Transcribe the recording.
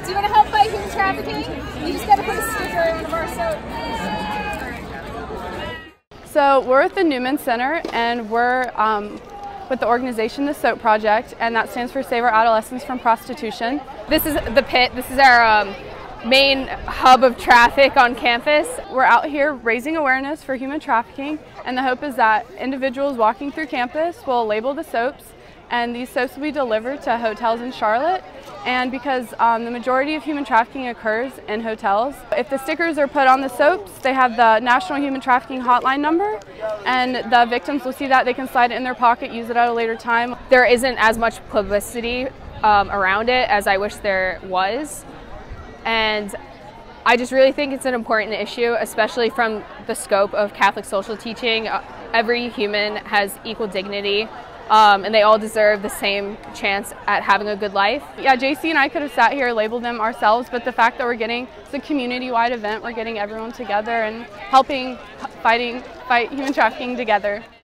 Do you want to help fight human trafficking? You just got to put a sticker on one of our soaps. So we're at the Newman Center, and we're with the organization The Soap Project, and that stands for Save Our Adolescents from Prostitution. This is the pit. This is our main hub of traffic on campus. We're out here raising awareness for human trafficking, and the hope is that individuals walking through campus will label the soaps, and these soaps will be delivered to hotels in Charlotte. And because the majority of human trafficking occurs in hotels, if the stickers are put on the soaps, they have the National Human Trafficking Hotline number, and the victims will see that. They can slide it in their pocket, use it at a later time. There isn't as much publicity around it as I wish there was. And I just really think it's an important issue, especially from the scope of Catholic social teaching. Every human has equal dignity, and they all deserve the same chance at having a good life. Yeah, Jaycee and I could have sat here and labeled them ourselves, but the fact that we're getting, it's a community-wide event, we're getting everyone together and helping fight human trafficking together.